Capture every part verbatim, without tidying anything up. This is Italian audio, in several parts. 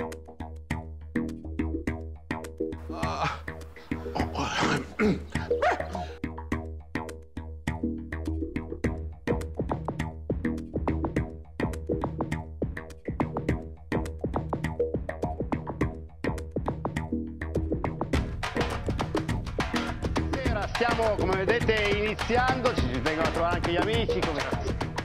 Stiamo, come vedete, iniziando, ci vengono a trovare anche gli amici, come...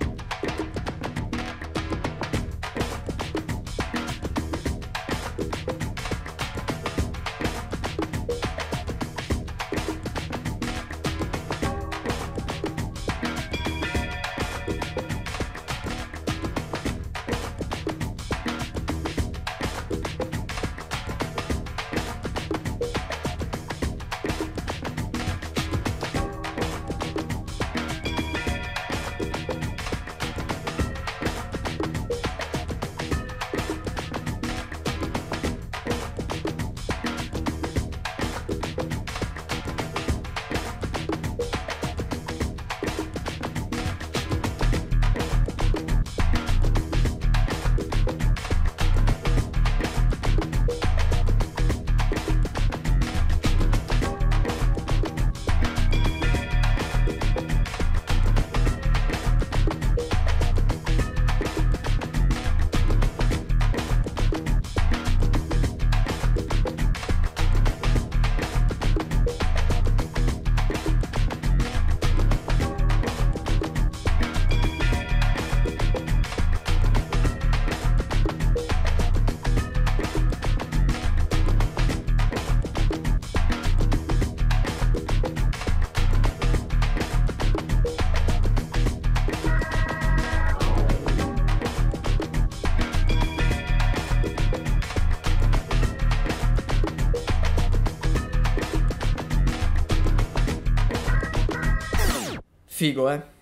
Figo, eh?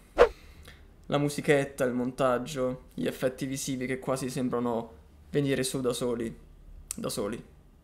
La musichetta, il montaggio, gli effetti visivi che quasi sembrano venire su da soli. Da soli.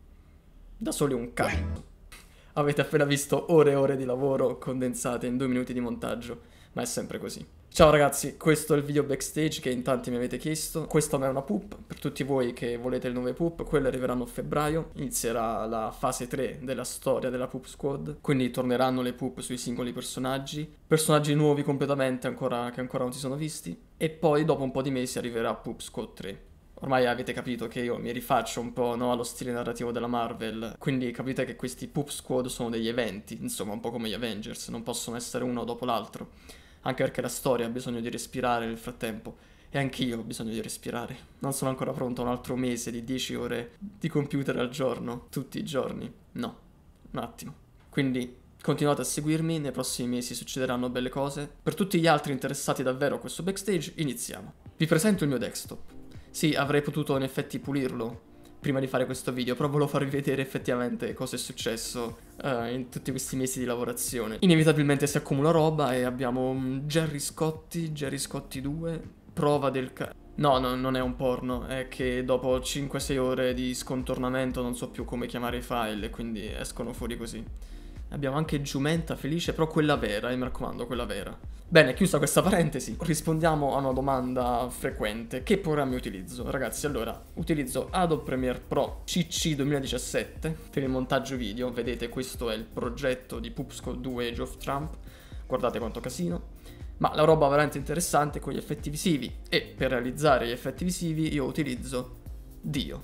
Da soli un cazzo. Avete appena visto ore e ore di lavoro condensate in due minuti di montaggio, ma è sempre così. Ciao ragazzi, questo è il video backstage che in tanti mi avete chiesto. Questa non è una poop, per tutti voi che volete le nuove poop, quelle arriveranno a febbraio. Inizierà la fase tre della storia della Poop Squad, quindi torneranno le poop sui singoli personaggi. Personaggi nuovi completamente ancora, che ancora non si sono visti. E poi dopo un po' di mesi arriverà Poop Squad tre. Ormai avete capito che io mi rifaccio un po', no, allo stile narrativo della Marvel, quindi capite che questi Poop Squad sono degli eventi, insomma un po' come gli Avengers, non possono essere uno dopo l'altro. Anche perché la storia ha bisogno di respirare nel frattempo. E anch'io ho bisogno di respirare. Non sono ancora pronto a un altro mese di dieci ore di computer al giorno, tutti i giorni. No, un attimo. Quindi continuate a seguirmi, nei prossimi mesi succederanno belle cose. Per tutti gli altri interessati davvero a questo backstage, iniziamo. Vi presento il mio desktop. Sì, avrei potuto in effetti pulirlo prima di fare questo video, però volevo farvi vedere effettivamente cosa è successo uh, in tutti questi mesi di lavorazione. Inevitabilmente si accumula roba e abbiamo um, Gerry Scotti, Gerry Scotti due, prova del ca... No, no, non è un porno, è che dopo cinque sei ore di scontornamento non so più come chiamare i file e quindi escono fuori così. Abbiamo anche Giumenta Felice, però quella vera, eh, mi raccomando, quella vera. Bene, chiusa questa parentesi, rispondiamo a una domanda frequente. Che programmi utilizzo? Ragazzi, allora, utilizzo Adobe Premiere Pro C C duemiladiciassette per il montaggio video. Vedete, questo è il progetto di Poop Squad due Age of Trump. Guardate quanto casino. Ma la roba veramente interessante con gli effetti visivi. E per realizzare gli effetti visivi io utilizzo Dio.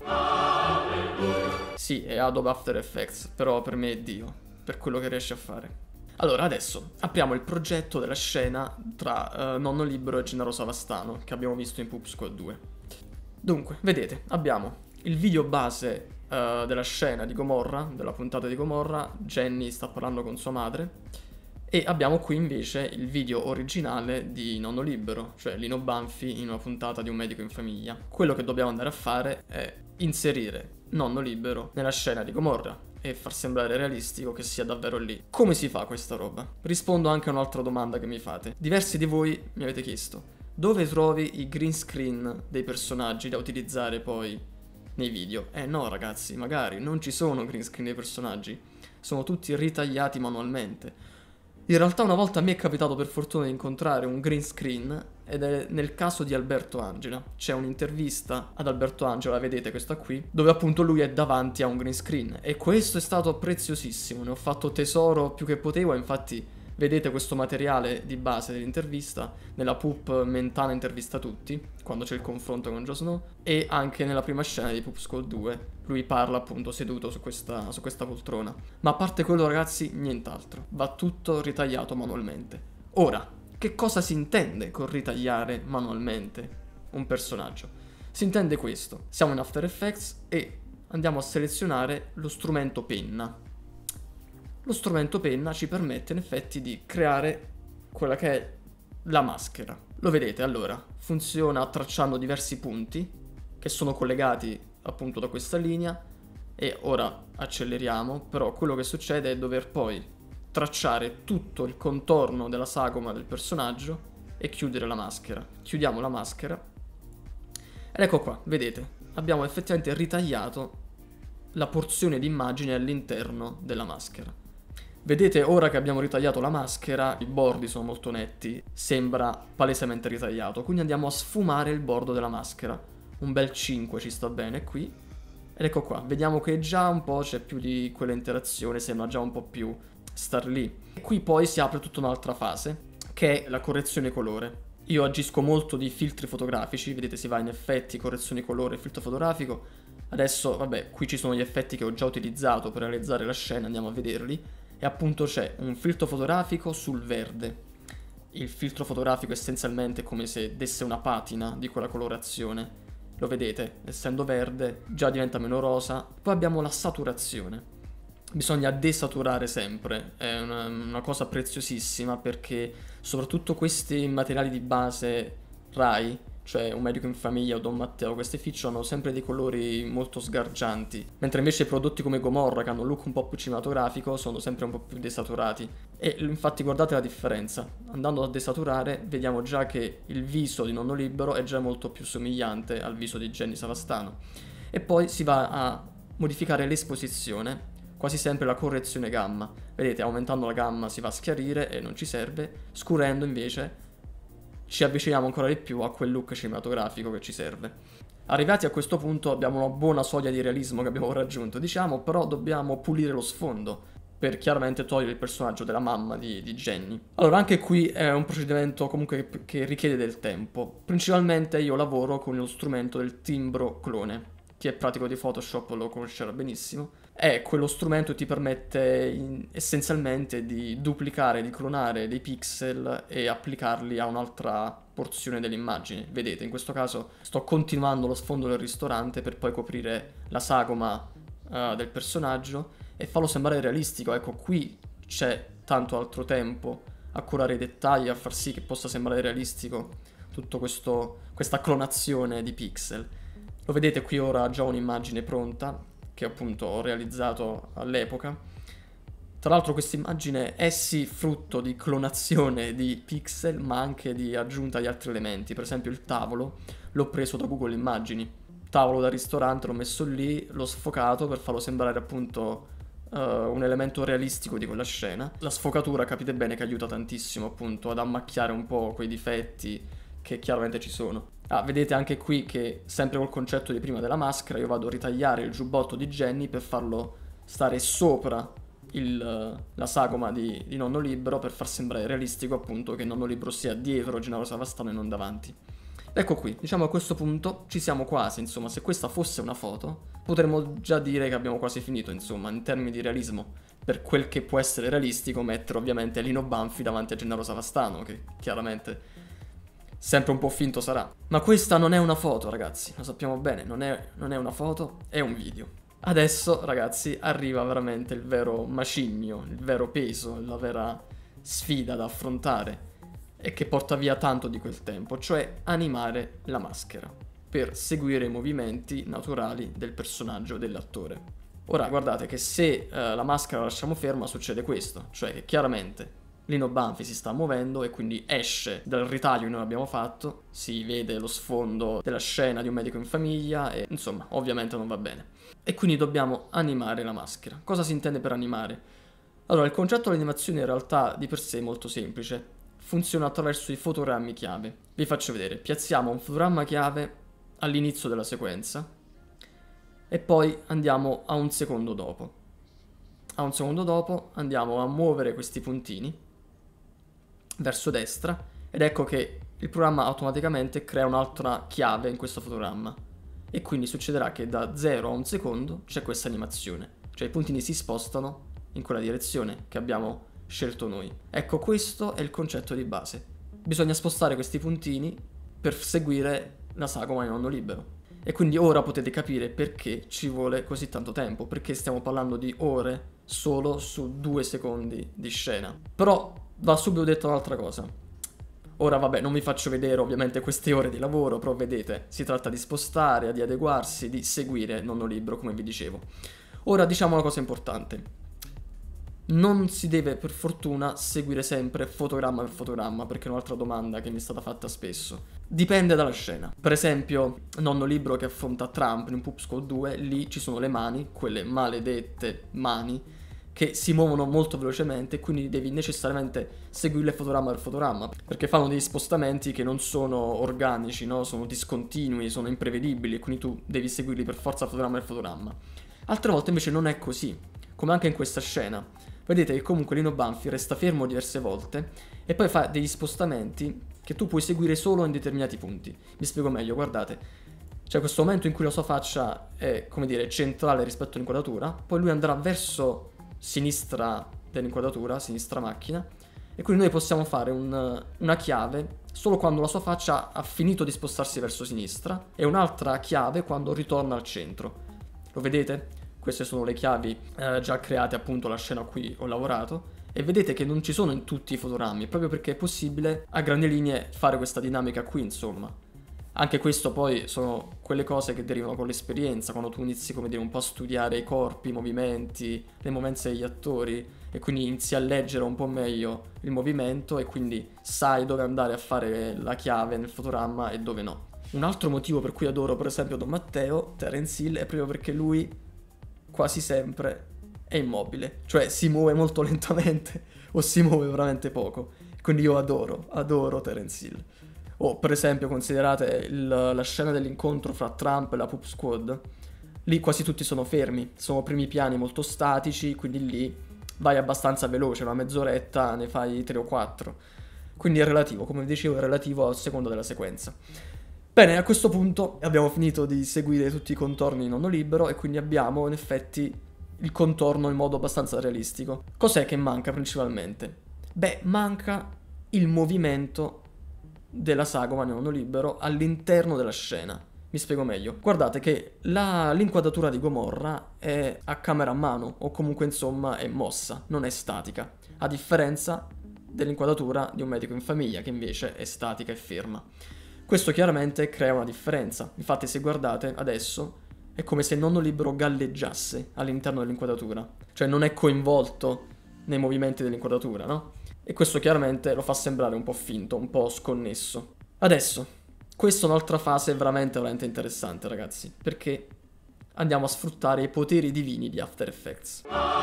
Sì, è Adobe After Effects, però per me è Dio, per quello che riesce a fare. Allora, adesso apriamo il progetto della scena tra uh, Nonno Libero e Gennaro Savastano, che abbiamo visto in Poop Squad due. Dunque, vedete, abbiamo il video base uh, della scena di Gomorra, della puntata di Gomorra. Jenny sta parlando con sua madre. E abbiamo qui invece il video originale di Nonno Libero, cioè Lino Banfi in una puntata di Un medico in famiglia. Quello che dobbiamo andare a fare è inserire Nonno Libero nella scena di Gomorra e far sembrare realistico che sia davvero lì. Come si fa questa roba? Rispondo anche a un'altra domanda che mi fate. Diversi di voi mi avete chiesto: dove trovi i green screen dei personaggi da utilizzare poi nei video? Eh no ragazzi, magari non ci sono green screen dei personaggi, sono tutti ritagliati manualmente. In realtà una volta mi è capitato per fortuna di incontrare un green screen ed è nel caso di Alberto Angela. C'è un'intervista ad Alberto Angela, vedete questa qui, dove appunto lui è davanti a un green screen, e questo è stato preziosissimo, ne ho fatto tesoro più che potevo. Infatti vedete questo materiale di base dell'intervista, nella Poop Mentana intervista tutti, quando c'è il confronto con Jon Snow, e anche nella prima scena di Poop Skull due, lui parla appunto seduto su questa, su questa poltrona. Ma a parte quello, ragazzi, nient'altro, va tutto ritagliato manualmente. Ora, che cosa si intende con ritagliare manualmente un personaggio? Si intende questo: siamo in After Effects e andiamo a selezionare lo strumento penna. Lo strumento penna ci permette in effetti di creare quella che è la maschera. Lo vedete, allora, funziona tracciando diversi punti che sono collegati appunto da questa linea, e ora acceleriamo, però quello che succede è dover poi tracciare tutto il contorno della sagoma del personaggio e chiudere la maschera. Chiudiamo la maschera ed ecco qua, vedete, abbiamo effettivamente ritagliato la porzione di immagine all'interno della maschera. Vedete, ora che abbiamo ritagliato la maschera, i bordi sono molto netti, sembra palesemente ritagliato, quindi andiamo a sfumare il bordo della maschera. Un bel cinque ci sta bene qui, ed ecco qua, vediamo che già un po' c'è più di quella interazione, sembra già un po' più star lì. E qui poi si apre tutta un'altra fase, che è la correzione colore. Io agisco molto di filtri fotografici, vedete si va in effetti, correzione colore, filtro fotografico. Adesso, vabbè, qui ci sono gli effetti che ho già utilizzato per realizzare la scena, andiamo a vederli. E appunto c'è un filtro fotografico sul verde. Il filtro fotografico essenzialmente è come se desse una patina di quella colorazione. Lo vedete, essendo verde già diventa meno rosa. Poi abbiamo la saturazione. Bisogna desaturare sempre, è una, una cosa preziosissima, perché soprattutto questi materiali di base Rai, cioè Un medico in famiglia o Don Matteo, queste feature hanno sempre dei colori molto sgargianti, mentre invece prodotti come Gomorra, che hanno un look un po' più cinematografico, sono sempre un po' più desaturati. E infatti guardate la differenza, andando a desaturare vediamo già che il viso di Nonno Libero è già molto più somigliante al viso di Jenny Savastano. E poi si va a modificare l'esposizione, quasi sempre la correzione gamma. Vedete, aumentando la gamma si va a schiarire e non ci serve, scurendo invece ci avviciniamo ancora di più a quel look cinematografico che ci serve. Arrivati a questo punto abbiamo una buona soglia di realismo che abbiamo raggiunto, diciamo, però dobbiamo pulire lo sfondo per chiaramente togliere il personaggio della mamma di, di Jenny. Allora, anche qui è un procedimento comunque che, che richiede del tempo. Principalmente io lavoro con lo strumento del timbro clone. Chi è pratico di Photoshop lo conoscerà benissimo. È quello strumento che ti permette in, essenzialmente di duplicare, di clonare dei pixel e applicarli a un'altra porzione dell'immagine. Vedete, in questo caso sto continuando lo sfondo del ristorante per poi coprire la sagoma uh, del personaggio e farlo sembrare realistico. Ecco, qui c'è tanto altro tempo a curare i dettagli, a far sì che possa sembrare realistico tutto questo, questa clonazione di pixel. Lo vedete qui ora ho già un'immagine pronta che appunto ho realizzato all'epoca. Tra l'altro questa immagine è sì frutto di clonazione di pixel, ma anche di aggiunta di altri elementi. Per esempio il tavolo l'ho preso da Google Immagini. Tavolo da ristorante, l'ho messo lì, l'ho sfocato per farlo sembrare appunto uh, un elemento realistico di quella scena. La sfocatura, capite bene, che aiuta tantissimo appunto ad ammacchiare un po' quei difetti che chiaramente ci sono. Ah, vedete anche qui che, sempre col concetto di prima della maschera, io vado a ritagliare il giubbotto di Jenny per farlo stare sopra il, la sagoma di, di Nonno Libero, per far sembrare realistico appunto che Nonno Libero sia dietro Gennaro Savastano e non davanti. Ecco qui, diciamo a questo punto ci siamo quasi, insomma, se questa fosse una foto potremmo già dire che abbiamo quasi finito, insomma, in termini di realismo. Per quel che può essere realistico, mettere ovviamente Lino Banfi davanti a Gennaro Savastano, che chiaramente sempre un po' finto sarà. Ma questa non è una foto, ragazzi, lo sappiamo bene, non è, non è una foto, è un video. Adesso, ragazzi, arriva veramente il vero macigno, il vero peso, la vera sfida da affrontare e che porta via tanto di quel tempo, cioè animare la maschera per seguire i movimenti naturali del personaggio, dell'attore. Ora, guardate che se eh, la maschera la lasciamo ferma succede questo, cioè che chiaramente Lino Banfi si sta muovendo e quindi esce dal ritaglio che noi abbiamo fatto, si vede lo sfondo della scena di Un medico in famiglia e insomma ovviamente non va bene. E quindi dobbiamo animare la maschera. Cosa si intende per animare? Allora, il concetto dell'animazione in realtà di per sé è molto semplice. funziona attraverso i fotogrammi chiave. Vi faccio vedere, piazziamo un fotogramma chiave all'inizio della sequenza e poi andiamo a un secondo dopo. A un secondo dopo andiamo a muovere questi puntini verso destra ed ecco che il programma automaticamente crea un'altra chiave in questo fotogramma e quindi succederà che da zero a un secondo c'è questa animazione, cioè i puntini si spostano in quella direzione che abbiamo scelto noi. Ecco, questo è il concetto di base. Bisogna spostare questi puntini per seguire la sagoma di Nonno Libero. E quindi ora potete capire perché ci vuole così tanto tempo, perché stiamo parlando di ore solo su due secondi di scena. Però va subito detto un'altra cosa. Ora vabbè, non vi faccio vedere ovviamente queste ore di lavoro, però vedete, si tratta di spostare, di adeguarsi, di seguire Nonno Libero, come vi dicevo. Ora diciamo una cosa importante. Non si deve per fortuna seguire sempre fotogramma per fotogramma, perché è un'altra domanda che mi è stata fatta spesso. Dipende dalla scena. Per esempio, Nonno Libero che affronta Trump in Poop Squad due, lì ci sono le mani, quelle maledette mani, che si muovono molto velocemente, quindi devi necessariamente seguirle fotogramma per fotogramma, perché fanno degli spostamenti che non sono organici, no? Sono discontinui, sono imprevedibili, quindi tu devi seguirli per forza fotogramma per fotogramma. Altre volte invece non è così, come anche in questa scena. Vedete che comunque Lino Banfi resta fermo diverse volte e poi fa degli spostamenti che tu puoi seguire solo in determinati punti. Mi spiego meglio, guardate. C'è questo momento in cui la sua faccia è, come dire, centrale rispetto all'inquadratura, poi lui andrà verso sinistra dell'inquadratura, sinistra macchina, e quindi noi possiamo fare un, una chiave solo quando la sua faccia ha finito di spostarsi verso sinistra e un'altra chiave quando ritorna al centro. Lo vedete? Queste sono le chiavi eh, già create appunto alla scena a cui ho lavorato e vedete che non ci sono in tutti i fotogrammi proprio perché è possibile a grandi linee fare questa dinamica qui, insomma. Anche questo poi sono quelle cose che derivano con l'esperienza, quando tu inizi, come dire, un po' a studiare i corpi, i movimenti, le movenze degli attori e quindi inizi a leggere un po' meglio il movimento e quindi sai dove andare a fare la chiave nel fotogramma e dove no. Un altro motivo per cui adoro per esempio Don Matteo, Terence Hill, è proprio perché lui quasi sempre è immobile, cioè si muove molto lentamente o si muove veramente poco. Quindi io adoro, adoro Terence Hill. O per esempio considerate il, la scena dell'incontro fra Trump e la Poop Squad, lì quasi tutti sono fermi, sono primi piani molto statici, quindi lì vai abbastanza veloce, una mezz'oretta ne fai tre o quattro. Quindi è relativo, come vi dicevo, è relativo a seconda della sequenza. Bene, a questo punto abbiamo finito di seguire tutti i contorni di Nonno Libero e quindi abbiamo in effetti il contorno in modo abbastanza realistico. Cos'è che manca principalmente? Beh, manca il movimento della sagoma di Nonno Libero all'interno della scena. Mi spiego meglio. Guardate che la, l'inquadratura di Gomorra è a camera a mano o comunque insomma è mossa, non è statica, a differenza dell'inquadratura di Un medico in famiglia che invece è statica e ferma. Questo chiaramente crea una differenza, infatti se guardate adesso è come se Nonno Libero galleggiasse all'interno dell'inquadratura, cioè non è coinvolto nei movimenti dell'inquadratura, no? E questo chiaramente lo fa sembrare un po' finto, un po' sconnesso. Adesso, questa è un'altra fase veramente veramente interessante ragazzi, perché andiamo a sfruttare i poteri divini di After Effects.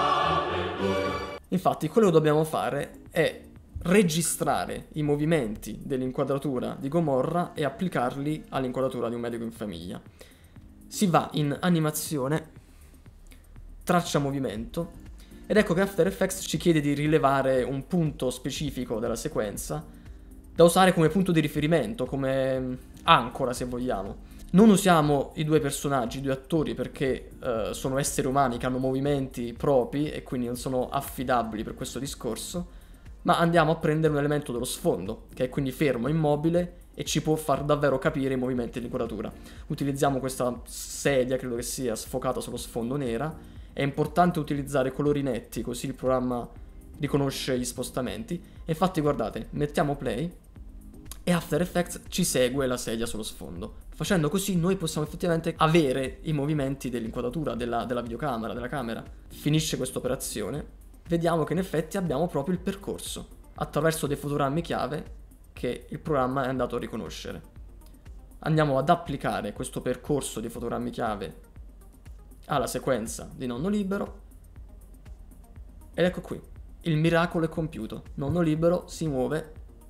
Infatti quello che dobbiamo fare è registrare i movimenti dell'inquadratura di Gomorra e applicarli all'inquadratura di Un medico in famiglia. Si va in animazione, traccia movimento, ed ecco che After Effects ci chiede di rilevare un punto specifico della sequenza da usare come punto di riferimento, come ancora se vogliamo. Non usiamo i due personaggi, i due attori, perché uh, sono esseri umani che hanno movimenti propri e quindi non sono affidabili per questo discorso, ma andiamo a prendere un elemento dello sfondo, che è quindi fermo, immobile, e ci può far davvero capire i movimenti dell'inquadratura. Utilizziamo questa sedia, credo che sia sfocata sullo sfondo nera. È importante utilizzare colori netti, così il programma riconosce gli spostamenti. E infatti guardate, mettiamo play e After Effects ci segue la sedia sullo sfondo. Facendo così noi possiamo effettivamente avere i movimenti dell'inquadratura, della, della videocamera, della camera. Finisce questa operazione. Vediamo che in effetti abbiamo proprio il percorso, attraverso dei fotogrammi chiave che il programma è andato a riconoscere. Andiamo ad applicare questo percorso di fotogrammi chiave alla sequenza di Nonno Libero ed ecco qui, il miracolo è compiuto. Nonno Libero si muove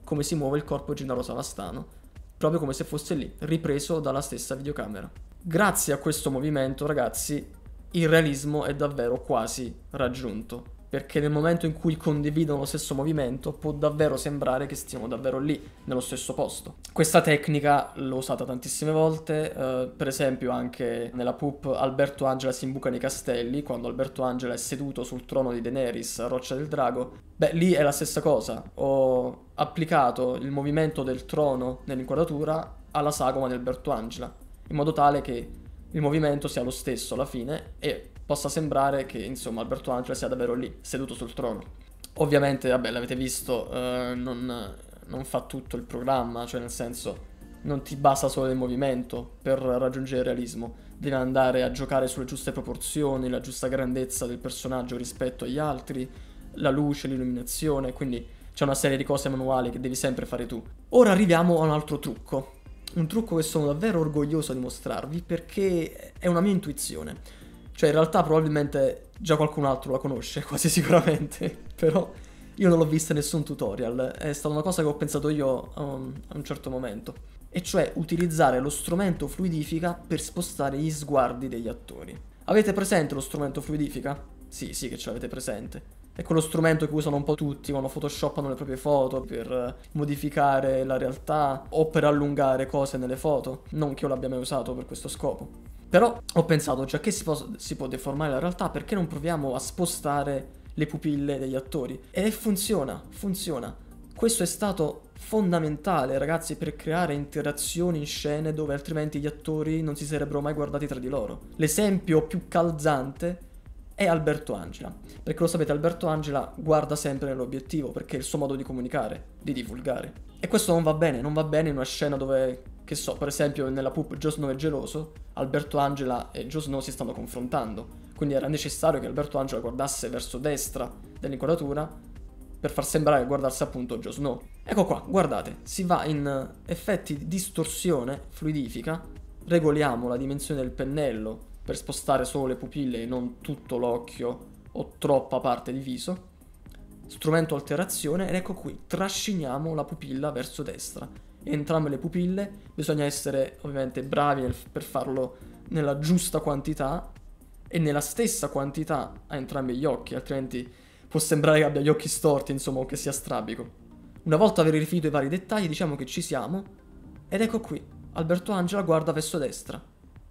come si muove il corpo di Gennaro Savastano, proprio come se fosse lì, ripreso dalla stessa videocamera. Grazie a questo movimento, ragazzi, il realismo è davvero quasi raggiunto, perché nel momento in cui condividono lo stesso movimento può davvero sembrare che stiano davvero lì, nello stesso posto. Questa tecnica l'ho usata tantissime volte, eh, per esempio anche nella Pup Alberto Angela si imbuca nei castelli, quando Alberto Angela è seduto sul trono di Daenerys a Roccia del Drago. Beh, lì è la stessa cosa, ho applicato il movimento del trono nell'inquadratura alla sagoma di Alberto Angela, in modo tale che il movimento sia lo stesso alla fine e possa sembrare che, insomma, Alberto Angela sia davvero lì, seduto sul trono. Ovviamente, vabbè, l'avete visto, eh, non, non fa tutto il programma, cioè nel senso, non ti basa solo il movimento per raggiungere il realismo, devi andare a giocare sulle giuste proporzioni, la giusta grandezza del personaggio rispetto agli altri, la luce, l'illuminazione, quindi c'è una serie di cose manuali che devi sempre fare tu. Ora arriviamo a un altro trucco, un trucco che sono davvero orgoglioso di mostrarvi perché è una mia intuizione. Cioè in realtà probabilmente già qualcun altro la conosce, quasi sicuramente, però io non l'ho vista in nessun tutorial, è stata una cosa che ho pensato io a un, a un certo momento, e cioè utilizzare lo strumento fluidifica per spostare gli sguardi degli attori. Avete presente lo strumento fluidifica? Sì, sì che ce l'avete presente. È quello strumento che usano un po' tutti quando photoshoppano le proprie foto per modificare la realtà o per allungare cose nelle foto, non che io l'abbia mai usato per questo scopo. Però ho pensato, già che si può, si può deformare la realtà, perché non proviamo a spostare le pupille degli attori? E funziona, funziona. Questo è stato fondamentale, ragazzi, per creare interazioni in scene dove altrimenti gli attori non si sarebbero mai guardati tra di loro. L'esempio più calzante è Alberto Angela, perché lo sapete, Alberto Angela guarda sempre nell'obiettivo, perché è il suo modo di comunicare, di divulgare. E questo non va bene, non va bene in una scena dove, che so, per esempio nella Pup Jon Snow è geloso, Alberto Angela e Jon Snow si stanno confrontando, quindi era necessario che Alberto Angela guardasse verso destra dell'inquadratura per far sembrare guardarsi appunto Jon Snow. Ecco qua, guardate, si va in effetti di distorsione fluidifica, regoliamo la dimensione del pennello per spostare solo le pupille e non tutto l'occhio o troppa parte di viso, strumento alterazione, ed ecco qui, trasciniamo la pupilla verso destra. Entrambe le pupille, bisogna essere ovviamente bravi nel, per farlo nella giusta quantità e nella stessa quantità a entrambi gli occhi, altrimenti può sembrare che abbia gli occhi storti, insomma, o che sia strabico. Una volta aver rifinito i vari dettagli, diciamo che ci siamo, ed ecco qui, Alberto Angela guarda verso destra.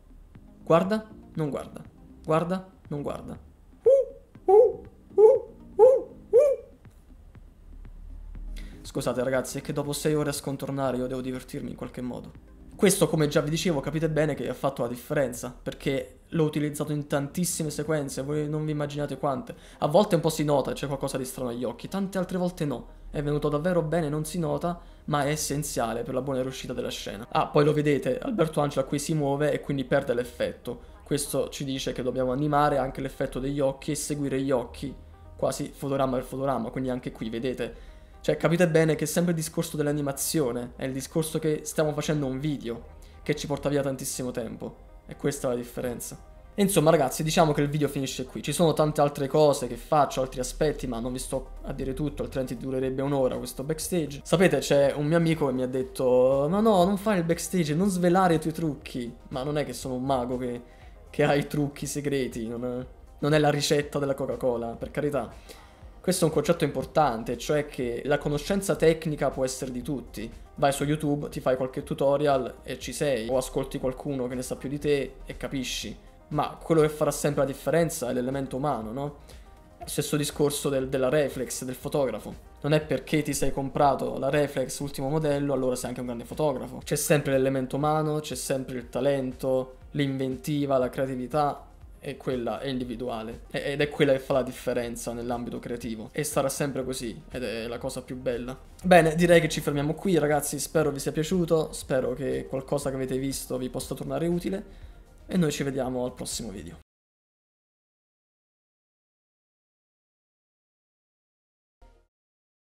Guarda, non guarda. Guarda, non guarda. Uh, uh, uh, uh, uh. Scusate ragazzi, è che dopo sei ore a scontornare io devo divertirmi in qualche modo. Questo, come già vi dicevo, capite bene che ha fatto la differenza, perché l'ho utilizzato in tantissime sequenze, voi non vi immaginate quante. A volte un po' si nota, c'è qualcosa di strano agli occhi, tante altre volte no. È venuto davvero bene, non si nota, ma è essenziale per la buona riuscita della scena. Ah, poi lo vedete, Alberto Angela qui si muove e quindi perde l'effetto. Questo ci dice che dobbiamo animare anche l'effetto degli occhi e seguire gli occhi, quasi fotogramma per fotogramma, quindi anche qui, vedete? Cioè, capite bene che è sempre il discorso dell'animazione, è il discorso che stiamo facendo un video, che ci porta via tantissimo tempo, e questa è la differenza. E insomma ragazzi, diciamo che il video finisce qui, ci sono tante altre cose che faccio, altri aspetti, ma non vi sto a dire tutto, altrimenti durerebbe un'ora questo backstage. Sapete, c'è un mio amico che mi ha detto, ma no, non fare il backstage, non svelare i tuoi trucchi, ma non è che sono un mago che, che ha i trucchi segreti, non è, non è la ricetta della Coca-Cola, per carità. Questo è un concetto importante, cioè che la conoscenza tecnica può essere di tutti. Vai su YouTube, ti fai qualche tutorial e ci sei, o ascolti qualcuno che ne sa più di te e capisci. Ma quello che farà sempre la differenza è l'elemento umano, no? Stesso discorso del, della reflex, del fotografo. Non è perché ti sei comprato la reflex ultimo modello, allora sei anche un grande fotografo. C'è sempre l'elemento umano, c'è sempre il talento, l'inventiva, la creatività. E quella è individuale ed è quella che fa la differenza nell'ambito creativo, e sarà sempre così, ed è la cosa più bella. Bene, direi che ci fermiamo qui ragazzi, spero vi sia piaciuto, spero che qualcosa che avete visto vi possa tornare utile e noi ci vediamo al prossimo video.